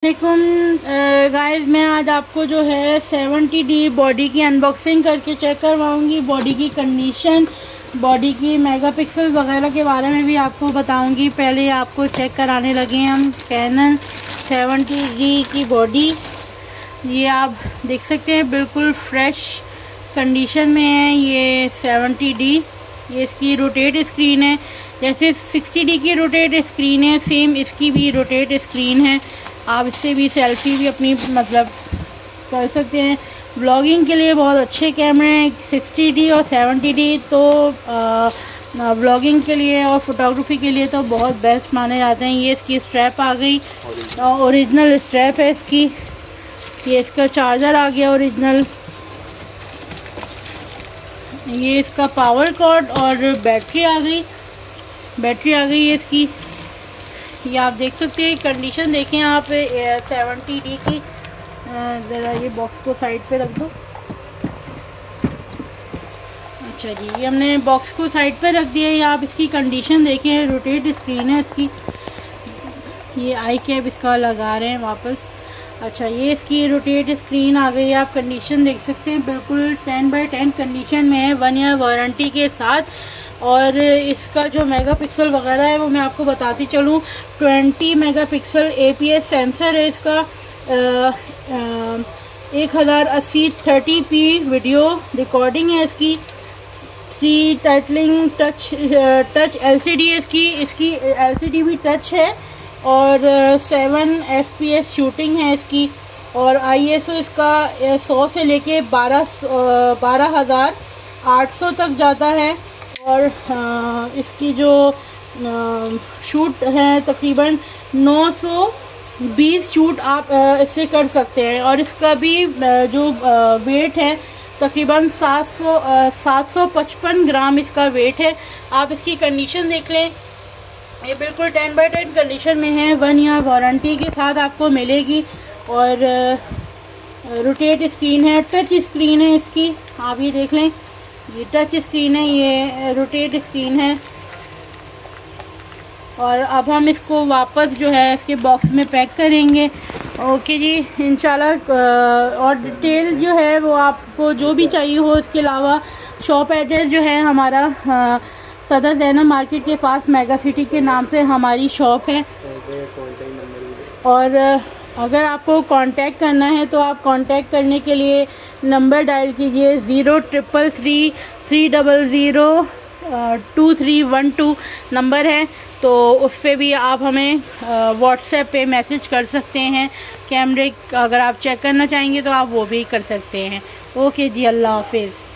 वालेकुम गाइस, मैं आज आपको जो है 70D बॉडी की अनबॉक्सिंग करके चेक करवाऊंगी। बॉडी की कंडीशन, बॉडी की मेगापिक्सल वगैरह के बारे में भी आपको बताऊंगी। पहले आपको चेक कराने लगे हैं हम कैनन 70D की बॉडी। ये आप देख सकते हैं बिल्कुल फ्रेश कंडीशन में है ये 70D। ये इसकी रोटेट स्क्रीन है, जैसे 60D की रोटेट स्क्रीन है सेम इसकी भी रोटेट स्क्रीन है। आप इससे भी सेल्फी भी अपनी कर सकते हैं। व्लॉगिंग के लिए बहुत अच्छे कैमरे हैं 60D और 70D, तो व्लॉगिंग के लिए और फोटोग्राफी के लिए तो बहुत बेस्ट माने जाते हैं। ये इसकी स्ट्रैप आ गई, ओरिजिनल स्ट्रैप है इसकी। ये इसका चार्जर आ गया ओरिजिनल। ये इसका पावर कॉर्ड और बैटरी आ गई है इसकी। ये आप देख सकते हैं कंडीशन देखें आप 70D की। ज़रा ये बॉक्स को साइड पे रख दो। अच्छा जी, ये हमने बॉक्स को साइड पे रख दिया। ये आप इसकी कंडीशन देखें, रोटेट स्क्रीन है इसकी। ये आई कैप इसका लगा रहे हैं वापस। अच्छा, ये इसकी रोटेट स्क्रीन आ गई। आप कंडीशन देख सकते हैं बिल्कुल 10/10 कंडीशन में है, 1 ईयर वारंटी के साथ। और इसका जो मेगापिक्सल वगैरह है वो मैं आपको बताती चलूँ। 20 मेगापिक्सल APS सेंसर है इसका। 1080 30p वीडियो रिकॉर्डिंग है इसकी। 3 टाइटलिंग टच LCD है इसकी LCD भी टच है। और 7 FPS शूटिंग है इसकी। और ISO इसका 100 से लेके 12,800 तक जाता है। और इसकी जो शूट है तकरीबन 920 शूट आप इससे कर सकते हैं। और इसका भी जो वेट है तकरीबन 755 ग्राम इसका वेट है। आप इसकी कंडीशन देख लें, ये बिल्कुल 10/10 कंडीशन में है, 1 ईयर वारंटी के साथ आपको मिलेगी। और रोटेट स्क्रीन है, टच स्क्रीन है इसकी। आप ये देख लें, ये टच स्क्रीन है, ये रोटेट स्क्रीन है। और अब हम इसको वापस जो है इसके बॉक्स में पैक करेंगे। ओके जी, इंशाल्लाह। और डिटेल जो है वो आपको जो भी चाहिए हो, इसके अलावा शॉप एड्रेस जो है हमारा सदर ज़ैनब मार्केट के पास मेगा सिटी के नाम से हमारी शॉप है। और अगर आपको कांटेक्ट करना है तो आप कांटेक्ट करने के लिए नंबर डायल कीजिए 0333002312 नंबर है। तो उस पर भी आप हमें व्हाट्सएप पे मैसेज कर सकते हैं। कैमरे अगर आप चेक करना चाहेंगे तो आप वो भी कर सकते हैं। ओके जी, अल्लाह हाफिज़।